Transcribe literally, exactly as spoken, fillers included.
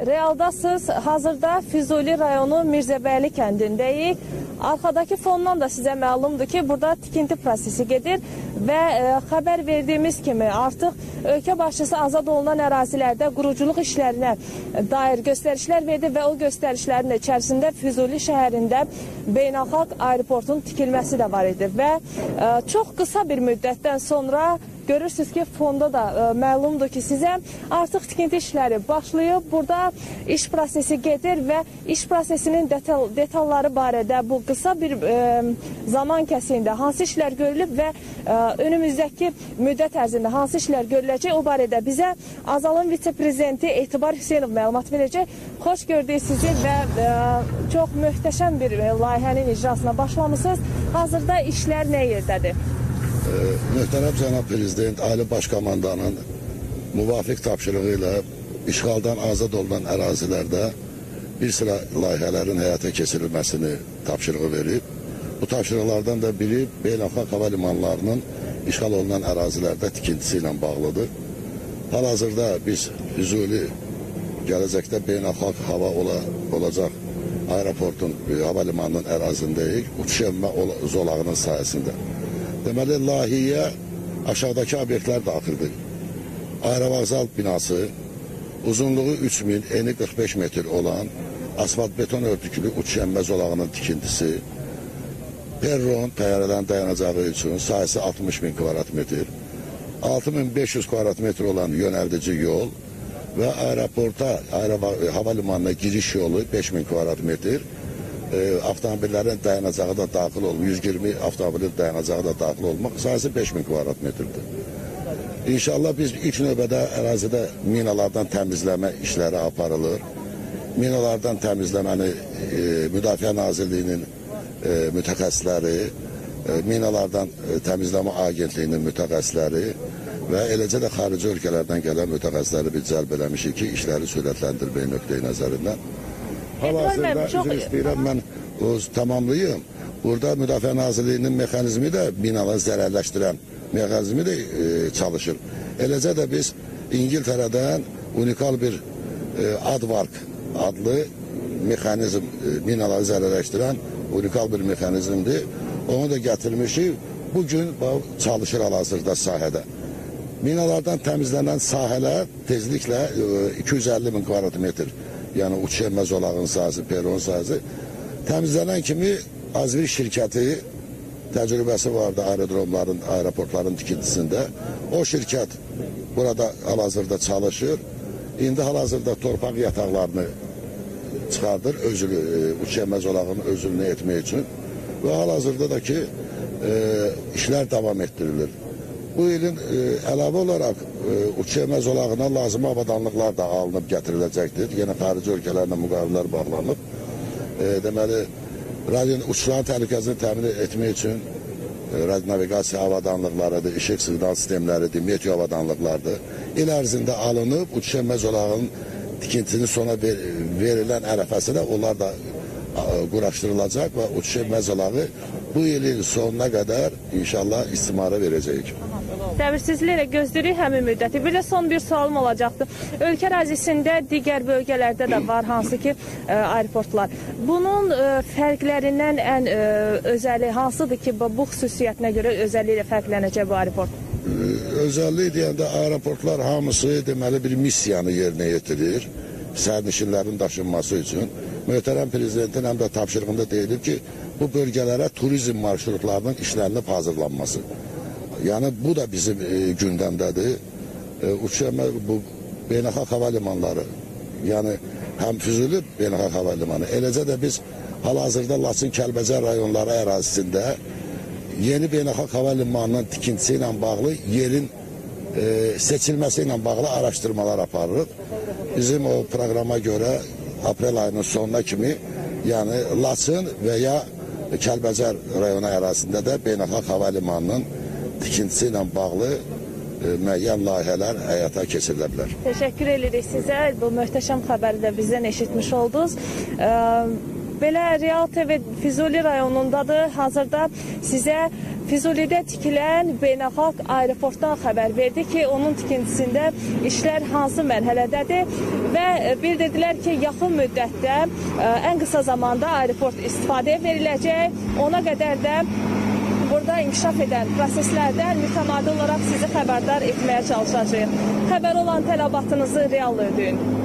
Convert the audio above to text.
Realdasız, hazırda Füzuli rayonu Mirzəbəyli kəndindəyik. Arkadaki fondan da sizə məlumdur ki, burada tikinti prosesi gedir və e, xəbər verdiyimiz kimi artıq ölkə başçısı azad olunan ərazilərdə quruculuq işlərinə dair göstərişlər verdi və o göstərişlərin içərisində Füzuli şəhərində beynəlxalq aeroportun tikilməsi də var idi və e, çox qısa bir müddətdən sonra görürsünüz ki, fonda da e, məlumdur ki, sizə artıq tikinti işləri başlayıb. Burada iş prosesi gedir və iş prosesinin detal, detalları barədə bu qısa bir e, zaman kəsiyində hansı işlər görülüb və e, önümüzdəki müddət ərzində hansı işlər görüləcək, o barədə bizə Azalın vitse-prezidenti Etibar Hüseynov məlumat verəcək. Xoş gördük sizi və e, çox möhtəşəm bir e, layihənin icrasına başlamışsınız. Hazırda işlər nə yerdədir? Möhtərəm cənab prezident, Ali Başkomandanın müvafiq tapşırığı ilə işğaldan azad olunan ərazilərdə bir sıra layihələrin həyata keçirilməsini tapşırığı verib. Bu tapşırıqlardan da biri beynəlxalq hava limanlarının işğal olunan ərazilərdə tikintisi ilə bağlıdır. Hal-hazırda biz Füzuli gələcəkdə beynəlxalq hava ola, olacaq aeroportun, hava limanının ərazindəyik, uçuş enmə zolağının sayəsində. Deməli, layihəyə aşağıdakı obyektlər daxildir. Aerovağzal binası, uzunluğu üç min, eni qırx beş metr olan asfalt beton örtüklü uçuş enmə zolağının tikintisi, perron təyyarələrin dayanacağı üçün sayısı altmış min kvadrat metr, altı min beş yüz kvadrat metr olan yönəldici yol və aeroporta, hava limanına giriş yolu beş min kvadrat metr, E, avtomobillərin dayanacağı da daxil olmaq, yüz iyirmi avtomobilin dayanacağı da daxil olmaq, sayısı beş min kvadrat metrdir. İnşallah biz ilk növbədə ərazidə minalardan təmizləmə işləri aparılır. Minalardan təmizləməni e, Müdafiə Nazirliyinin e, mütəxəssisləri, e, minalardan e, təmizləmə agentliyinin mütəxəssisləri və eləcə də xarici ölkələrdən gələn mütəxəssisləri biz cəlb eləmişik ki, işləri sürətləndirməyə nöqteyi nəzərindən. Hal-hazırda üzr istəyirəm, mən öz tamamlayım. Burada Müdafiə Nazirliyinin mexanizmi də binaları zərərləşdirən mexanizmi də e, çalışır. Eləcə də biz İngiltərədən unikal bir e, Advark adlı mexanizm, e, binaları zərərləşdirən unikal bir mexanizmdir. Onu da gətirmişik. Bugün çalışır hal-hazırda sahədə. Binalardan təmizlənən sahələr tezliklə e, iki yüz əlli min kvadrat metr. Yəni uçuş enmə zolağının sahəsi, perron sahəsi təmizlənən kimi Azvir şirkəti təcrübəsi vardı aerodromların, aeroportların tikintisində. O şirkət burada hal-hazırda çalışır. İndi hal-hazırda torpaq yataqlarını çıxardır, özülü, uçuş enmə zolağının özülünü etmək üçün və hal-hazırda da ki e, işlər davam etdirilir. Bu ilin e, əlavə olaraq e, uçuş enmə zolağına lazım avadanlıqlar da alınıb gətiriləcəkdir. Yenə xarici ölkələrlə müqavilələr bağlanıb. E, deməli, radio uçuşların təhlükəsini təmin etmək üçün e, radio naviqasiya avadanlıqlarıdır, işıq siqnal sistemləridir, meteo avadanlıqlardır. İl ərzində alınıb uçuş enmə zolağının tikintisinin sona ver, verilən ərəfəsi də onlar da a, quraşdırılacaq və uçuş enmə zolağı bu ilin sonuna qədər inşallah istimara verəcəyik. Səbirsizliklə gözləyirik həmin müddəti. Bir də son bir sualım olacaqdır. Ölkə ərazisində digər bölgələrdə də var hansı ki e, aeroportlar. Bunun e, fərqlərindən ən e, özəli hansıdır ki, bu xüsusiyyətinə görə özəlliklə fərqlənəcək bu aeroport? Özəllik deyəndə aeroportlar hamısı deməli bir missiyanı yerinə yetirir. Sərnişinlərin daşınması üçün. Möhtərəm prezidentin həm də tapşırığında deyilib ki, bu bölgələrə turizm marşrutlarının işlənib hazırlanması. Yəni bu da bizim e, gündəmdədir. E, uçuş enmə bu beynəlxalq hava limanları, yəni həm Füzuli beynəlxalq hava limanı, eləcə də biz hal-hazırda Laçın, Kəlbəcər rayonları ərazisində yeni beynəlxalq hava limanının tikintisi ilə bağlı yerin e, seçilməsi ilə bağlı araşdırmalar aparırıq. Bizim o proqrama görə aprel ayının sonuna kimi, yəni Laçın və ya Kəlbəcər rayonu ərazisində də beynəlxalq hava limanının tikintisi ilə bağlı e, müəyyən layihələr həyata keçirilə bilər. Təşəkkür edirik sizə. Bu möhtəşəm xəbəri də bizdən eşitmiş oldunuz. E, belə Real T V Füzuli rayonundadır. Hazırda sizə Füzulidə tikilən beynəlxalq aeroportdan xəbər verdi ki, onun tikintisində işlər hansı mərhələdədir və bildirdilər ki, yaxın müddətdə ən qısa zamanda aeroport istifadəyə veriləcək. Ona qədər də burada inkişaf edən proseslərdən mütəmadi olaraq sizi xəbərdar etməyə çalışacağıq. Xəbər olan tələbatınızı real ödəyin.